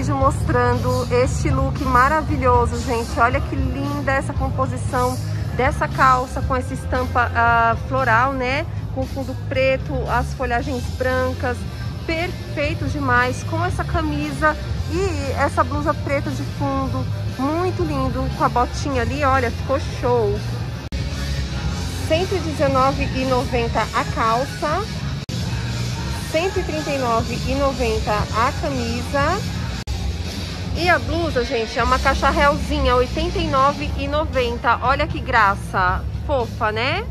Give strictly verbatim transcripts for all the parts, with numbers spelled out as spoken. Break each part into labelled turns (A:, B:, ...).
A: vídeo mostrando este look maravilhoso, gente. Olha que linda essa composição dessa calça com essa estampa uh, floral, né? Com fundo preto, as folhagens brancas, perfeito demais. Com essa camisa e essa blusa preta de fundo, muito lindo. Com a botinha ali, olha, ficou show. cento e dezenove reais e noventa centavos a calça, cento e trinta e nove reais e noventa centavos a camisa. E a blusa, gente, é uma cacharelzinha, oitenta e nove reais e noventa centavos. Olha que graça, fofa, né?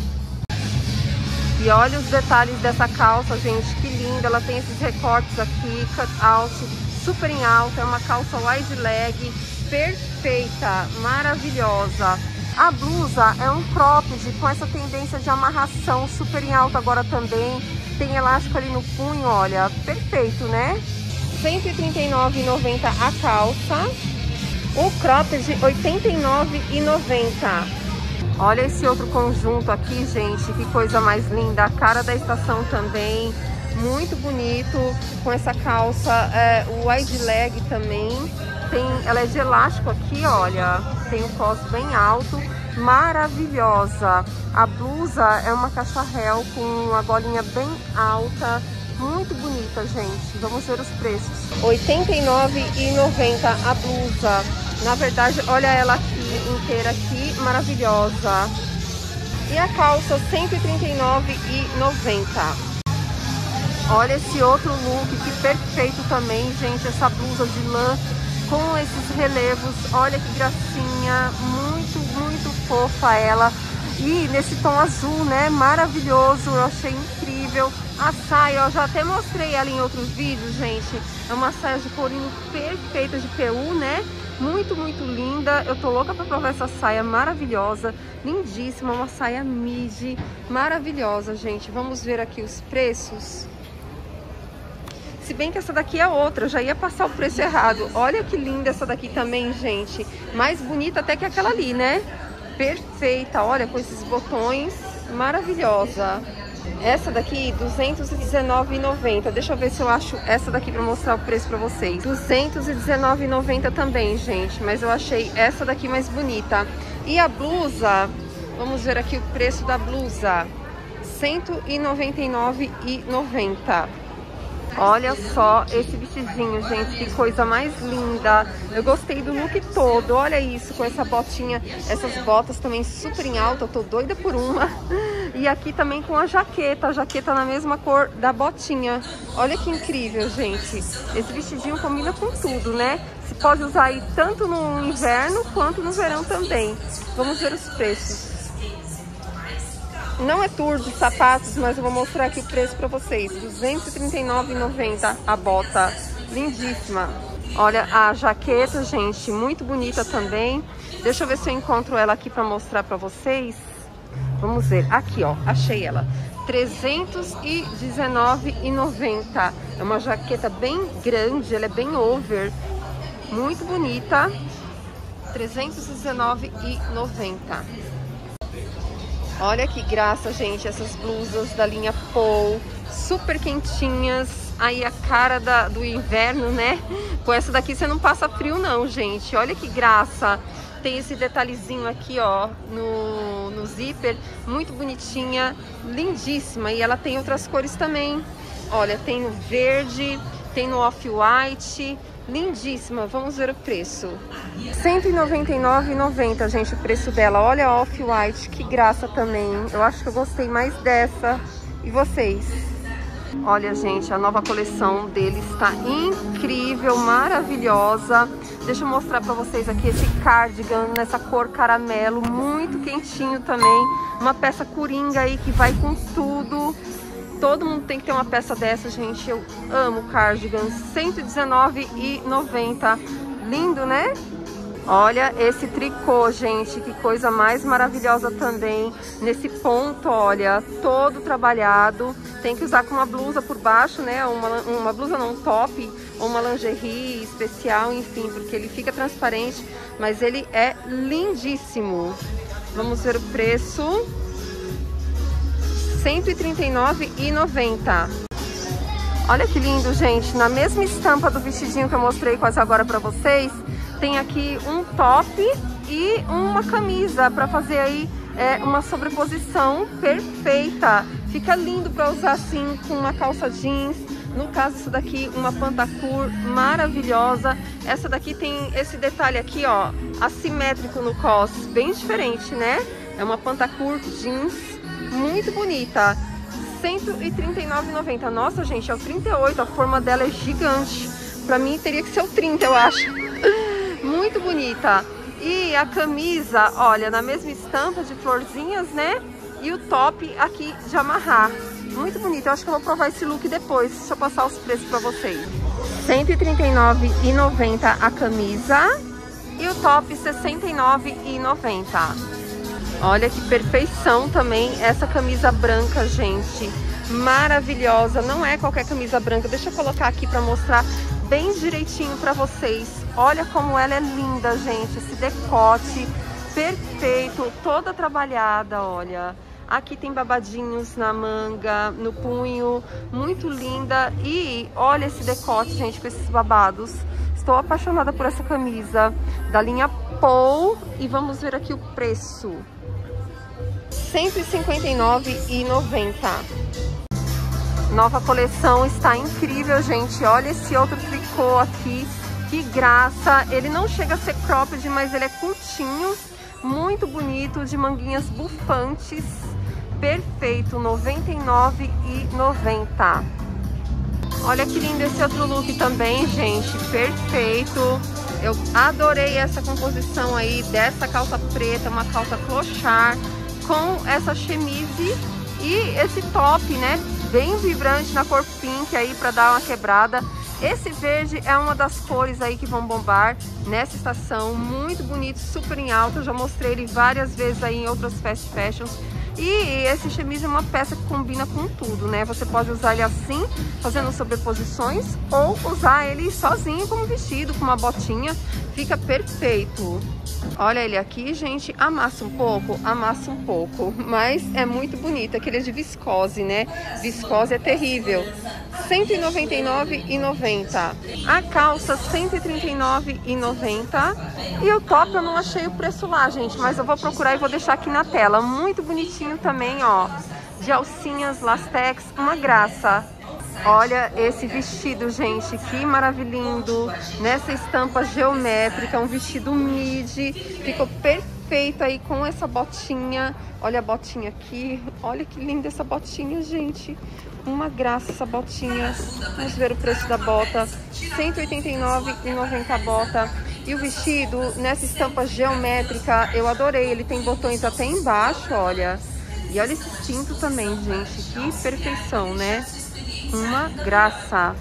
A: E olha os detalhes dessa calça, gente, que linda. Ela tem esses recortes aqui, cut out, super em alta. É uma calça wide leg, perfeita, maravilhosa. A blusa é um cropped com essa tendência de amarração super em alta agora também. Tem elástico ali no punho, olha, perfeito, né? cento e trinta e nove reais e noventa centavos a calça. O cropped, oitenta e nove reais e noventa centavos. Olha esse outro conjunto aqui, gente, que coisa mais linda. A cara da estação também, muito bonito. Com essa calça, é, o wide leg também. Tem, ela é de elástico aqui, olha. Tem um cos bem alto, maravilhosa. A blusa é uma cacharel com uma golinha bem alta, muito bonita, gente. Vamos ver os preços. oitenta e nove reais e noventa centavos a blusa. Na verdade, olha ela aqui, inteira aqui, maravilhosa. E a calça, cento e trinta e nove reais e noventa centavos. Olha esse outro look, que perfeito também, gente. Essa blusa de lã com esses relevos, olha que gracinha, muito, muito fofa ela. E nesse tom azul, né, maravilhoso, eu achei incrível. A saia, eu já até mostrei ela em outros vídeos, gente. É uma saia de corinho perfeita de P U, né? Muito, muito linda. Eu tô louca pra provar essa saia maravilhosa, lindíssima, uma saia midi, maravilhosa, gente. Vamos ver aqui os preços. Se bem que essa daqui é outra, eu já ia passar o preço errado. Olha que linda essa daqui também, gente. Mais bonita até que aquela ali, né? Perfeita, olha, com esses botões, maravilhosa. Essa daqui, duzentos e dezenove reais e noventa centavos. Deixa eu ver se eu acho essa daqui pra mostrar o preço pra vocês. duzentos e dezenove reais e noventa centavos também, gente. Mas eu achei essa daqui mais bonita. E a blusa, vamos ver aqui o preço da blusa. cento e noventa e nove reais e noventa centavos. Olha só esse vestidinho, gente, que coisa mais linda. Eu gostei do look todo, olha isso, com essa botinha, essas botas também super em alta, eu tô doida por uma. E aqui também com a jaqueta, a jaqueta na mesma cor da botinha. Olha que incrível, gente. Esse vestidinho combina com tudo, né? Você pode usar aí tanto no inverno quanto no verão também. Vamos ver os preços. Não é tour de sapatos, mas eu vou mostrar aqui o preço pra vocês. duzentos e trinta e nove reais e noventa centavos a bota. Lindíssima. Olha a jaqueta, gente. Muito bonita também. Deixa eu ver se eu encontro ela aqui pra mostrar pra vocês. Vamos ver. Aqui, ó. Achei ela. trezentos e dezenove reais e noventa centavos. É uma jaqueta bem grande. Ela é bem over. Muito bonita. trezentos e dezenove reais e noventa centavos. Olha que graça, gente, essas blusas da linha Paul, super quentinhas. Aí a cara da, do inverno, né? Com essa daqui você não passa frio não, gente. Olha que graça. Tem esse detalhezinho aqui, ó, no, no zíper, muito bonitinha, lindíssima. E ela tem outras cores também. Olha, tem no verde, tem no off-white. Lindíssima, vamos ver o preço. cento e noventa e nove reais e noventa centavos, gente, o preço dela. Olha a off-white, que graça também. Eu acho que eu gostei mais dessa. E vocês? Olha, gente, a nova coleção deles está incrível, maravilhosa. Deixa eu mostrar pra vocês aqui esse cardigan nessa cor caramelo, muito quentinho também. Uma peça coringa aí que vai com tudo. Todo mundo tem que ter uma peça dessa, gente. Eu amo cardigan. cento e dezenove reais e noventa centavos. Lindo, né? Olha esse tricô, gente. Que coisa mais maravilhosa também. Nesse ponto, olha, todo trabalhado. Tem que usar com uma blusa por baixo, né? Uma, uma blusa não, um top. Ou uma lingerie especial, enfim. Porque ele fica transparente. Mas ele é lindíssimo. Vamos ver o preço. cento e trinta e nove reais e noventa centavos. Olha que lindo, gente. Na mesma estampa do vestidinho que eu mostrei quase agora pra vocês, tem aqui um top e uma camisa pra fazer aí é, uma sobreposição perfeita. Fica lindo pra usar assim com uma calça jeans. No caso, isso daqui, uma pantacur maravilhosa. Essa daqui tem esse detalhe aqui, ó, assimétrico no cos, bem diferente, né? É uma pantacur jeans muito bonita. cento e trinta e nove reais e noventa centavos. Nossa, gente, é o trinta e oito, a forma dela é gigante. Pra mim teria que ser o trinta, eu acho. Muito bonita. E a camisa, olha, na mesma estampa de florzinhas, né? E o top aqui de amarrar. Muito bonito. Eu acho que eu vou provar esse look depois. Deixa eu passar os preços pra vocês. cento e trinta e nove reais e noventa centavos a camisa. E o top sessenta e nove reais e noventa centavos. Olha que perfeição também essa camisa branca, gente. Maravilhosa. Não é qualquer camisa branca. Deixa eu colocar aqui pra mostrar bem direitinho pra vocês. Olha como ela é linda, gente. Esse decote perfeito. Toda trabalhada, olha. Aqui tem babadinhos na manga, no punho. Muito linda. E olha esse decote, gente, com esses babados. Estou apaixonada por essa camisa da linha Paul. E vamos ver aqui o preço. cento e cinquenta e nove reais e noventa centavos. Nova coleção está incrível, gente. Olha esse outro tricô aqui. Que graça. Ele não chega a ser cropped, mas ele é curtinho. Muito bonito, de manguinhas bufantes. Perfeito. noventa e nove reais e noventa centavos. Olha que lindo esse outro look também, gente. Perfeito. Eu adorei essa composição aí dessa calça preta, uma calça clochard, com essa chemise e esse top, né, bem vibrante na cor pink aí para dar uma quebrada. Esse verde é uma das cores aí que vão bombar nessa estação, muito bonito, super em alta. Eu já mostrei ele várias vezes aí em outras fast fashions. E esse chemise é uma peça que combina com tudo, né? Você pode usar ele assim, fazendo sobreposições, ou usar ele sozinho como vestido, com uma botinha. Fica perfeito. Olha ele aqui, gente, amassa um pouco, amassa um pouco, mas é muito bonito. Aquele é de viscose, né? Viscose é terrível. cento e noventa e nove reais e noventa centavos. A calça, cento e trinta e nove reais e noventa centavos. E o top eu não achei o preço lá, gente, mas eu vou procurar e vou deixar aqui na tela. Muito bonitinho também, ó, de alcinhas, lastex, uma graça. Olha esse vestido, gente, que maravilhoso, nessa estampa geométrica, um vestido midi, ficou perfeito aí com essa botinha. Olha a botinha aqui, olha que linda essa botinha, gente, uma graça essa botinha. Vamos ver o preço da bota, cento e oitenta e nove reais e noventa centavos a bota. E o vestido nessa estampa geométrica, eu adorei, ele tem botões até embaixo, olha. E olha esse cinto também, gente, que perfeição, né? Uma graça.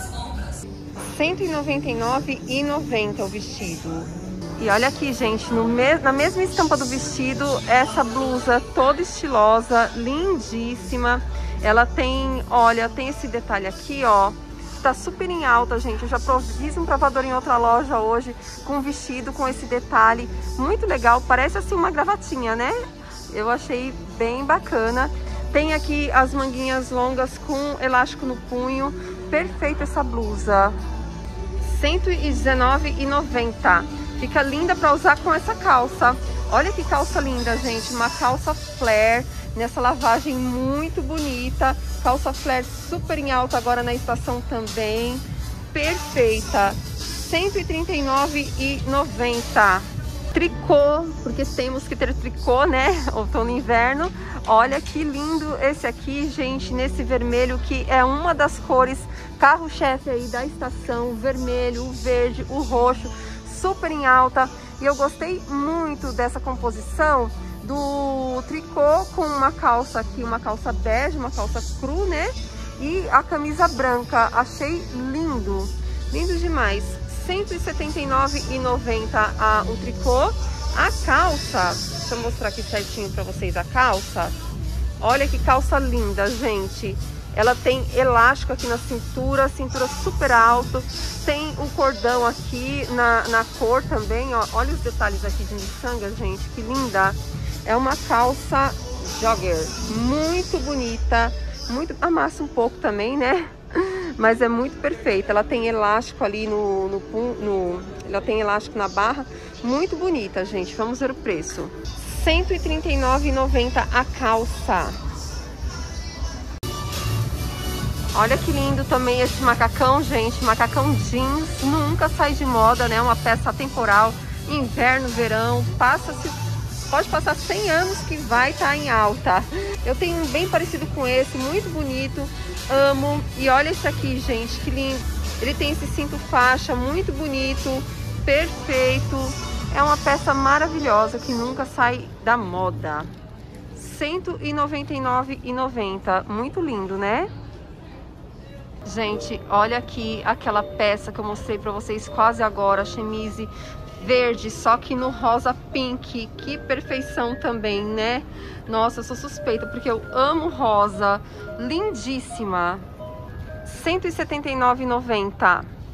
A: cento e noventa e nove reais e noventa centavos o vestido. E olha aqui, gente, no me na mesma estampa do vestido, essa blusa toda estilosa, lindíssima. Ela tem, olha, tem esse detalhe aqui, ó, tá super em alta, gente. Eu já fiz um provador em outra loja hoje, com vestido, com esse detalhe. Muito legal, parece assim uma gravatinha, né? Eu achei bem bacana. Tem aqui as manguinhas longas com elástico no punho. Perfeita essa blusa. cento e dezenove reais e noventa centavos. Fica linda para usar com essa calça. Olha que calça linda, gente. Uma calça flare nessa lavagem muito bonita. Calça flare super em alta agora na estação também. Perfeita. cento e trinta e nove reais e noventa centavos. Tricô, porque temos que ter tricô, né? Outono e inverno. Olha que lindo esse aqui, gente, nesse vermelho, que é uma das cores carro-chefe aí da estação. O vermelho, o verde, o roxo, super em alta. E eu gostei muito dessa composição do tricô com uma calça aqui, uma calça bege, uma calça cru, né? E a camisa branca. Achei lindo, lindo demais. cento e setenta e nove reais e noventa centavos a, o tricô. A calça, deixa eu mostrar aqui certinho pra vocês a calça. Olha que calça linda, gente. Ela tem elástico aqui na cintura, cintura super alto. Tem o cordão aqui na, na cor também, ó. Olha os detalhes aqui de miçanga, gente, que linda. É uma calça jogger, muito bonita. Muito, amassa um pouco também, né? mas é muito perfeita. Ela tem elástico ali no, no, no... Ela tem elástico na barra. Muito bonita, gente. Vamos ver o preço. cento e trinta e nove reais e noventa centavos a calça. Olha que lindo também esse macacão, gente. Macacão jeans. Nunca sai de moda, né? Uma peça atemporal. Inverno, verão. Passa-se... Pode passar cem anos que vai estar em alta. Eu tenho um bem parecido com esse, muito bonito, amo. E olha esse aqui, gente, que lindo. Ele tem esse cinto faixa, muito bonito, perfeito. É uma peça maravilhosa que nunca sai da moda. cento e noventa e nove reais e noventa centavos. Muito lindo, né? Gente, olha aqui aquela peça que eu mostrei pra vocês quase agora, chemise verde, só que no rosa pink. Que perfeição também, né? Nossa, eu sou suspeita porque eu amo rosa. Lindíssima. cento e setenta e nove reais e noventa centavos.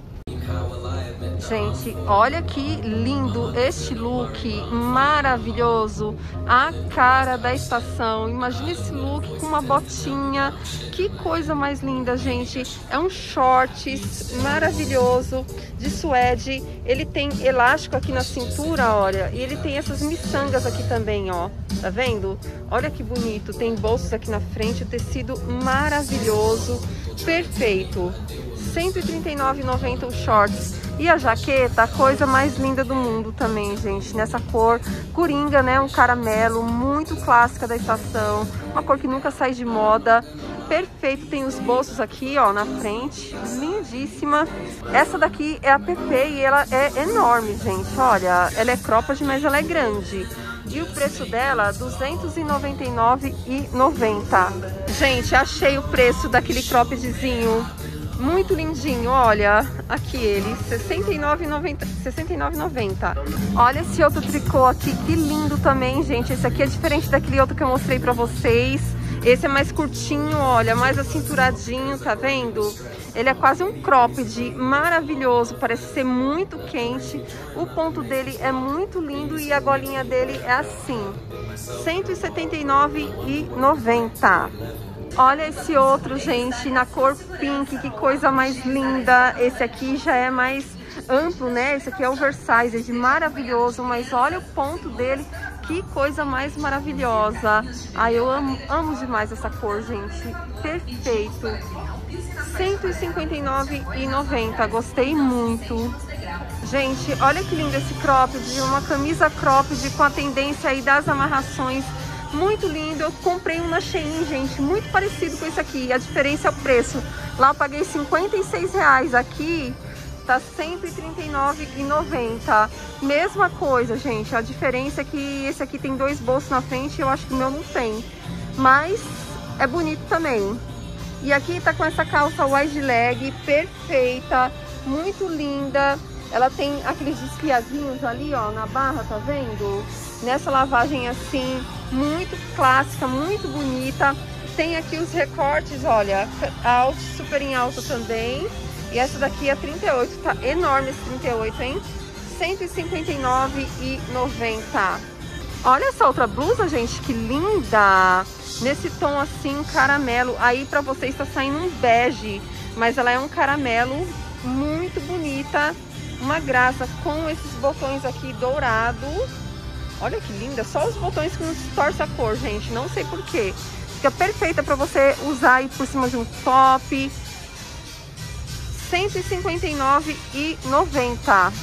A: Gente, olha que lindo este look, maravilhoso, a cara da estação. Imagina esse look com uma botinha, que coisa mais linda, gente. É um shorts maravilhoso de suede. Ele tem elástico aqui na cintura, olha, e ele tem essas miçangas aqui também, ó. Tá vendo? Olha que bonito, tem bolsos aqui na frente, o tecido maravilhoso, perfeito. cento e trinta e nove reais e noventa centavos o shorts. E a jaqueta, a coisa mais linda do mundo também, gente. Nessa cor coringa, né? Um caramelo, muito clássica da estação. Uma cor que nunca sai de moda. Perfeito, tem os bolsos aqui, ó, na frente. Lindíssima. Essa daqui é a P P e ela é enorme, gente. Olha, ela é cropped, mas ela é grande. E o preço dela, duzentos e noventa e nove reais e noventa centavos. Gente, achei o preço daquele croppedzinho. Muito lindinho, olha, aqui ele, sessenta e nove reais e noventa centavos, sessenta e nove reais e noventa centavos. Olha esse outro tricô aqui, que lindo também, gente. Esse aqui é diferente daquele outro que eu mostrei pra vocês. Esse é mais curtinho, olha, mais acinturadinho, tá vendo? Ele é quase um cropped, maravilhoso, parece ser muito quente. O ponto dele é muito lindo e a golinha dele é assim, cento e setenta e nove reais e noventa centavos. Olha esse outro, gente, na cor pink, que coisa mais linda. Esse aqui já é mais amplo, né? Esse aqui é oversized, maravilhoso, mas olha o ponto dele, que coisa mais maravilhosa. Ai, eu amo, amo demais essa cor, gente, perfeito. cento e cinquenta e nove reais e noventa centavos, gostei muito. Gente, olha que lindo esse cropped, uma camisa cropped com a tendência aí das amarrações. Muito lindo, eu comprei um na Shein, gente, muito parecido com esse aqui. A diferença é o preço. Lá eu paguei cinquenta e seis reais, aqui tá cento e trinta e nove reais e noventa centavos. Mesma coisa, gente, a diferença é que esse aqui tem dois bolsos na frente e eu acho que o meu não tem. Mas é bonito também. E aqui tá com essa calça wide leg, perfeita, muito linda. Ela tem aqueles desfiazinhos ali, ó, na barra, tá vendo? Nessa lavagem assim, muito clássica, muito bonita. Tem aqui os recortes, olha, alto, super em alto também. E essa daqui é trinta e oito, tá enorme esse trinta e oito, hein? cento e cinquenta e nove reais e noventa centavos. Olha essa outra blusa, gente, que linda! Nesse tom assim, caramelo. Aí pra vocês tá saindo um bege, mas ela é um caramelo muito bonita. Uma graça, com esses botões aqui dourados. Olha que linda, só os botões que não distorcem a cor, gente, não sei porquê. Fica perfeita pra você usar aí por cima de um top. cento e cinquenta e nove reais e noventa centavos.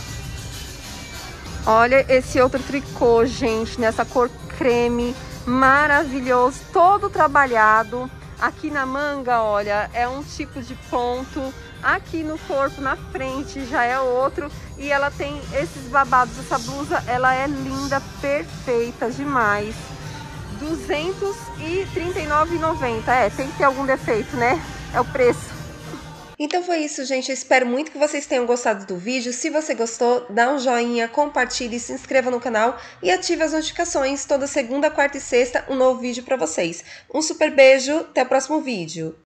A: Olha esse outro tricô, gente, nessa cor creme, maravilhoso, todo trabalhado. Aqui na manga, olha, é um tipo de ponto. Aqui no corpo, na frente, já é outro. E ela tem esses babados. Essa blusa, ela é linda, perfeita demais. duzentos e trinta e nove reais e noventa centavos. É, tem que ter algum defeito, né? É o preço. Então foi isso, gente. Eu espero muito que vocês tenham gostado do vídeo. Se você gostou, dá um joinha, compartilhe, se inscreva no canal e ative as notificações. Toda segunda, quarta e sexta, um novo vídeo para vocês. Um super beijo, até o próximo vídeo.